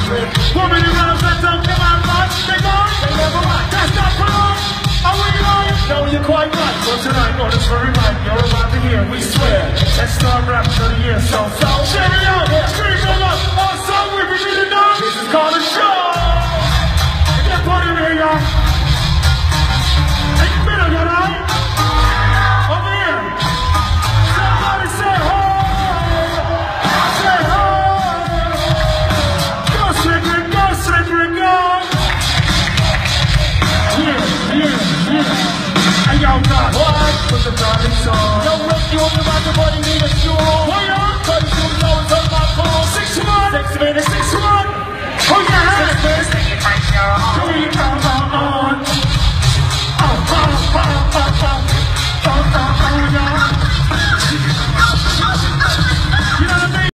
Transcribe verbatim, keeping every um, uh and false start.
Woman, you gotta let them come out right. They gone, they never right. That's not for long. Are we going? No, you're quite right. So tonight, on this very night, you're about to hear, we swear. Let's start rapping for the year, so, so.